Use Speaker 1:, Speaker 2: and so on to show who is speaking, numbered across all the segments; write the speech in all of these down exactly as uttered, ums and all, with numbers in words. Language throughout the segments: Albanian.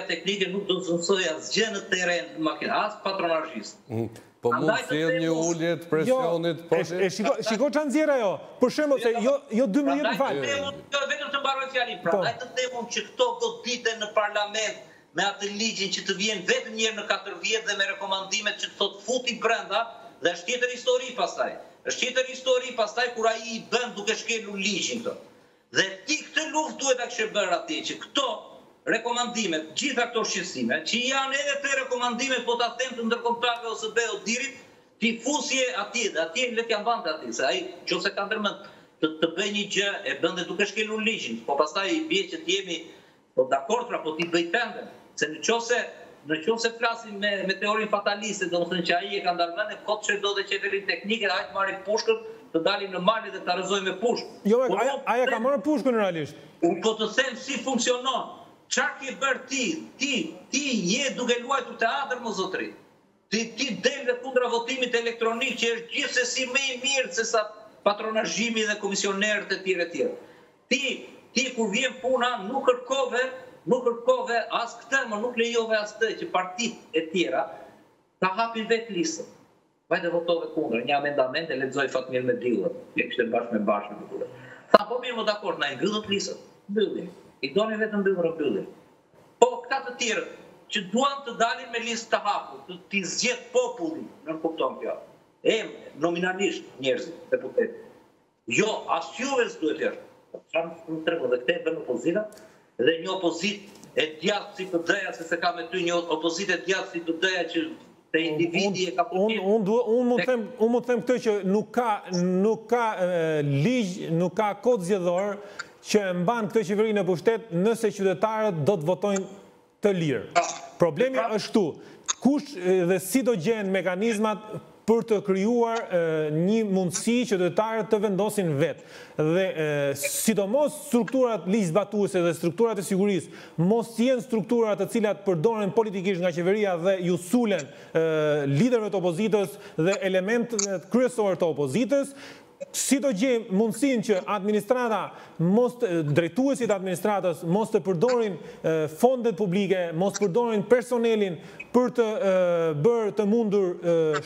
Speaker 1: teknike nuk do të mësoj asgjë në terren në makinë, as patronazhist.
Speaker 2: Po mund të sjell një ulje të presionit, po
Speaker 3: e shiko çan nxjerr ajo. Për shembull se jo jo dymbëdhjetë në fal.
Speaker 1: Jo vetëm të mbaroj fjalin, prandaj të them që këto goditen në parlament me atë ligjin që të vjen vetëm një herë në katër vjet dhe me rekomandimet që thot futi brenda dhe është tjetër histori pastaj. Është tjetër histori pastaj kur ai i bën duke shkelur ligjin këto. Dhe ti këtë luftë duhet ta kishe bërë atje që këto rekomandimet, gjitha këto shqetësime, që janë edhe të rekomandimet, po ta them të ndërkombëtarëve ose be o dirit, ti fusje atje, dhe atje le t'ja mbante atje, se ai nëse ka ndërmend të, të bëj një gjë e bën dhe duke shkelur ligjin, po pastaj i bie që të jemi po dakord, pra po ti bëj tendën, se nëse në qoftë se flasim me me teorinë fataliste, domethënë që ai e ka ndërmend e kot çdo dhe qeverin teknike, ai të marrin pushkën, të dalim në male dhe ta rrezojmë me pushkë.
Speaker 3: Jo, ai ka marrë pushkën realisht.
Speaker 1: Unë po të them si funksionon. Çfarë ke bërë ti? Ti ti je duke luajtur teatër më zotri. Ti ti del dhe kundra votimit elektronik që është gjithsesi më i mirë se sa patronazhimi dhe komisionerët e tjerë e tjerë. Ti ti kur vjen puna nuk kërkove, nuk kërkove as këtë, më nuk lejove as të që partitë e tjera ta hapin vetë listën. Vajte votove kundër, një amendament e lexoi Fatmir Medillën, që kishte bashkë me bashkë me kundër. Tha po mirë, më dakord, na i ngryllët listën. Mbyllim. I doni vetëm mbyllur mbyllim. Po këta të tjerë që duan të dalin me listë të hapur, të t'i zgjedh populli, nuk kupton kjo. Em, nominalisht njerëzit, deputet. Jo, as juve s'duhet të jesh. Çfarë më tregon dhe këtë bën opozita dhe një opozitë e djathtë si P D-ja, se se ka me ty një opozitë e djathtë si P D-ja që te individi e ka
Speaker 3: Unë unë mund të them, unë mund të them këtë që nuk ka nuk ka ligj, nuk ka kod zgjedhor që e mban këtë qeveri në pushtet nëse qytetarët do të votojnë të lirë. Problemi është këtu. Kush dhe si do gjenë mekanizmat për të krijuar një mundësi që qytetarët të vendosin vetë. Dhe sidomos strukturat ligjzbatuese dhe strukturat e sigurisë mos jenë strukturat të cilat përdoren politikisht nga qeveria dhe ju sulen liderëve të opozitës dhe elementët kryesorë të opozitës. Si do gjejmë mundësinë që administrata, mos drejtuesit administratës, mos të përdorin fondet publike, mos përdorin personelin për të bërë të mundur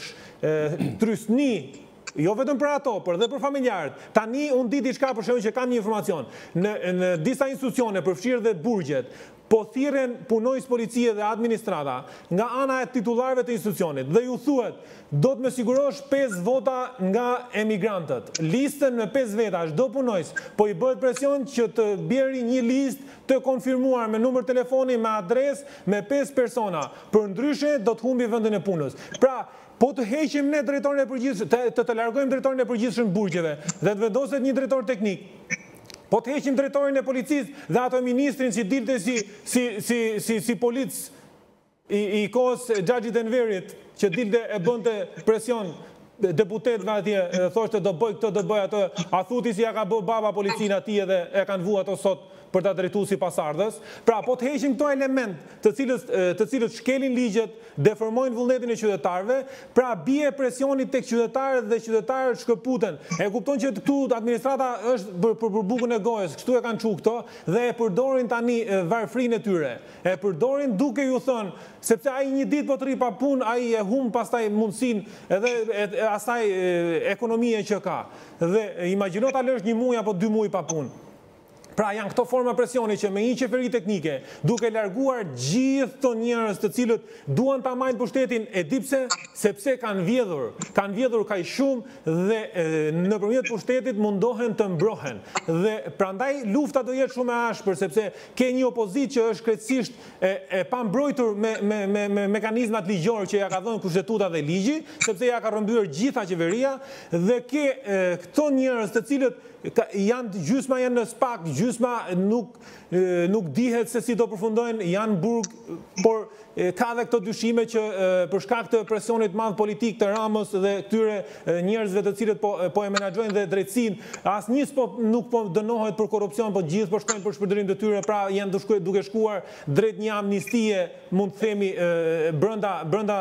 Speaker 3: trysni, jo vetëm për ato, por edhe për familjarët. Tani unë di diçka për shembull që kam një informacion. Në, në disa institucione, përfshirë dhe burgjet, po thirren punojës policie dhe administrata nga ana e titullarëve të institucionit dhe ju thuhet do të më sigurosh pesë vota nga emigrantët. Listën me pesë veta çdo punojës, po i bëhet presion që të bjerë një listë të konfirmuar me numër telefoni, me adresë, me pesë persona. Përndryshe do të humbi vendin e punës. Pra, po të heqim ne drejtorin e përgjithshëm, të, të, të largojmë drejtorin e përgjithshëm burgjeve dhe të vendoset një drejtor teknik. Po të heqim drejtorin e policisë dhe ato ministrin që dilte si, si, si, si, si polic i, i kohës Xhaxhit Enverit, që dilte e bënte presion deputetëve atje, thoshte do bëj këtë, do bëj atë, a thuti si ja ka bë baba policinë atje dhe e kanë vu ato sot për ta drejtuar si pasardhës. Pra, po të heqim këto element të cilës të cilët shkelin ligjet, deformojnë vullnetin e qytetarëve, pra bie presioni tek qytetarët dhe qytetarët shkëputen. E kupton që këtu administrata është për, për, për bukën e gojës, kështu e kanë çu këto dhe e përdorin tani varfrinë e tyre. E përdorin duke ju thënë, sepse ai një ditë po të rri pa punë, ai e humb pastaj mundësinë edhe e, e, asaj ekonomie që ka. Dhe imagjino ta lësh një muaj apo dy muaj pa punë. Pra janë këto forma presioni që me një qeveri teknike, duke larguar gjithë të njerëz të cilët duan ta marrin pushtetin, e di pse, sepse kanë vjedhur, kanë vjedhur kaq shumë dhe nëpërmjet pushtetit mundohen të mbrohen. Dhe prandaj lufta do jetë shumë e ashpër, sepse ke një opozitë që është krejtësisht e, e pambrojtur me, me, me, me mekanizmat ligjor që ja ka dhënë kushtetuta dhe ligji, sepse ja ka rrëmbyer gjitha qeveria dhe ke e, këto njerëz të cilët janë gjysma janë në spak, gjysma nuk nuk dihet se si do përfundojnë, janë burg, por ka dhe këto dyshime që për shkak të presionit madh politik të Ramës dhe këtyre njerëzve të cilët po po e menaxhojnë dhe drejtësinë, asnjë po nuk po dënohet për korrupsion, po gjithë po shkojnë për shpërdorim të tyre, pra janë duke shkuar drejt një amnistie, mund të themi brenda brenda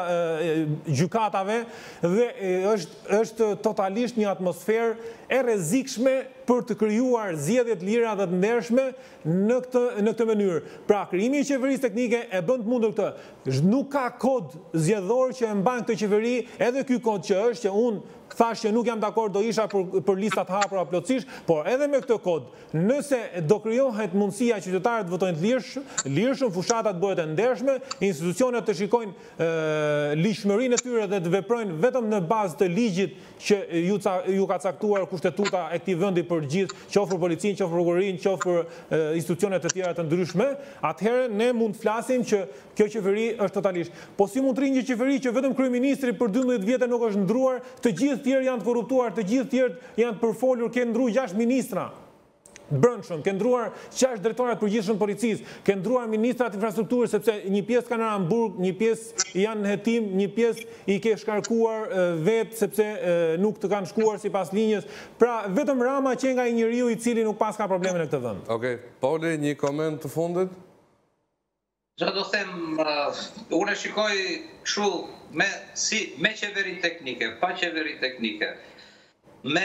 Speaker 3: gjykatave dhe është është totalisht një atmosferë e rrezikshme për të krijuar zgjedhje të lira dhe të ndershme në këtë në këtë mënyrë. Pra, krijimi i qeverisë teknike e bën të mundur këtë. Nuk ka kod zgjedhor që e mban këtë qeveri, edhe ky kod që është që unë thash që nuk jam dakord do isha për, për listat hapura plotësisht, por edhe me këtë kod, nëse do krijohet mundësia që qytetarët votojnë të lirshëm, lirshëm, fushatat bëhet e ndershme, institucionet të shikojnë e, ligjshmërinë e tyre dhe të veprojnë vetëm në bazë të ligjit që ju, ca, ju ka caktuar kushtetuta e këtij vendi për gjithë, qoftë për policinë, qoftë për prokurorinë, qoftë për e, institucionet të tjera të ndryshme, atëherë ne mund të flasim që kjo qeveri është totalisht. Po si mund të rrinë një qeveri që vetëm kryeministri për dymbëdhjetë vjet nuk është ndruar, të gjithë tjerë janë të korruptuar, të gjithë tjerë janë të përfolur, ke ndruar gjashtë ministra brendshëm, ke ndruar gjashtë drejtorat përgjithshëm policisë, ke ndruar ministrat infrastrukturës sepse një pjesë kanë në Hamburg, një pjesë janë në hetim, një pjesë i ke shkarkuar vetë sepse nuk të kanë shkuar sipas linjës. Pra vetëm Rama që nga i njeriu i cili nuk pas ka probleme në këtë vend.
Speaker 2: Okej, Poli, një koment të fundit?
Speaker 1: Që do them, uh, unë e shikoj kështu me, si, me qeveri teknike, pa qeveri teknike, me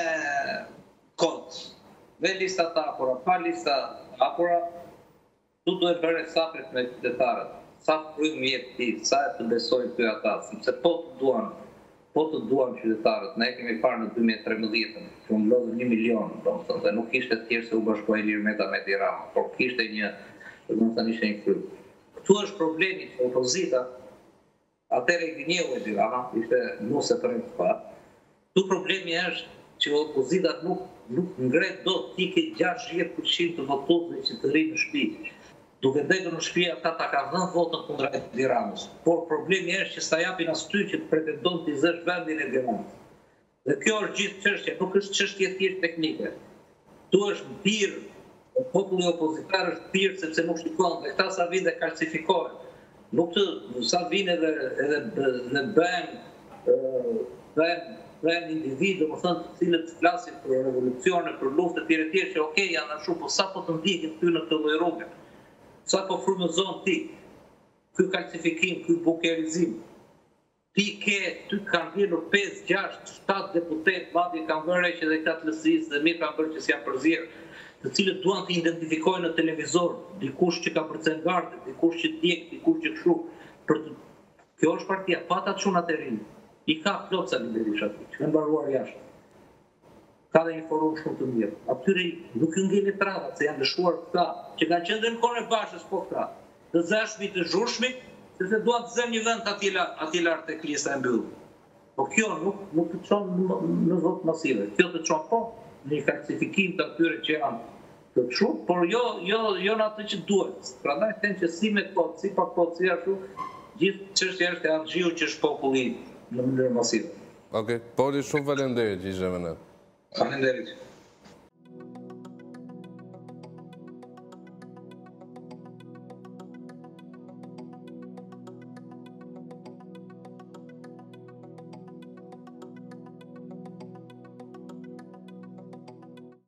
Speaker 1: kod, me listat apura, pa listat apura, tu duhet bërë saprit me qytetarët, sa frym jetë ti, sa e të besojnë ty ata, sepse po të duan, po të duan qytetarët, ne kemi parë në dy mijë e tridhjetë, që unë lodhë një milion, dhe nuk ishte tjerë se u bashkoj Ilir Meta me Tirana, por kishte një, dhe të ishte një frymë. Këtu është problemi që opozita, atëre i gënjeu e Tirana, ishte nuse për e të parë. Këtu problemi është që opozita nuk, nuk ngret do t'i ke gjashtëdhjetë përqind të votuesve që të rrinë në shtëpi. Duke dhënë në shtëpi ata ta kanë dhënë votën kundra e Tiranës. Por problemi është që s'ta japin as ty që të pretendon t'i zësh vendin e Tiranës. Dhe kjo është gjithë çështja, nuk është çështje thjesht teknike. Tu është birë, populli opozitar është pirë sepse nuk shikon, dhe këta sa vinë dhe kalcifikohen. Nuk të, sa vinë edhe, edhe, edhe bën, bën, bën individu, më thënë të cilët flasin për revolucione, për luftë të tjere tjere, që okej, janë ashtu, po sa po të ndikin ty në të lloj rrugë? Sa po frymëzon ti? Ky kalcifikim, ky bukerizim. Ti ke, ty kanë vjerë pesë, gjashtë, shtatë deputet, madje kanë vërë që dhe këta të lësisë dhe mirë kanë bërë që s'janë përzirë, të cilët duan të identifikojnë në televizor, dikush që ka përcen gardet, dikush që djek, dikush që kështu. Për të... Kjo është partia, pata të shunat e rinë. I ka plot sa Berisha aty, që kanë mbaruar jashtë. Ka dhe një forum shumë të mirë. Atyre nuk ju ngeni travat, se janë lëshuar këta, që kanë qenë dhe në kone bashkës po këta, të zeshmi të zhushmi, se se duan të zërë një vend ati lartë të klisa e mbyllë. Po kjo nuk, nuk të qonë në votë masive. Kjo të qonë po, një kalcifikim të atyre që janë të shumë, por jo, jo, jo në atë që duhet. Pra ndaj të që si me kod, si pa kod, si ashtu, gjithë çështja është e Andxhiu që është populli në mënyrë masive.
Speaker 2: Okej, Poli, shumë faleminderit që ishe me ne.
Speaker 1: Faleminderit.